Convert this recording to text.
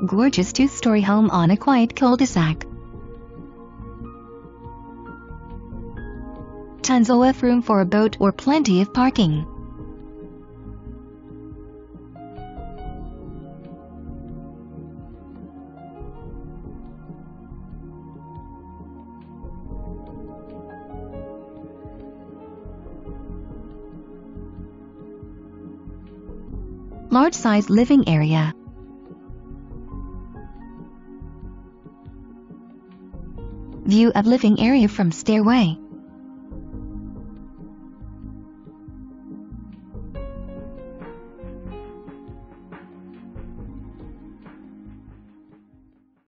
Gorgeous two-story home on a quiet cul-de-sac. Tons of room for a boat or plenty of parking. Large-size living area. View of living area from stairway.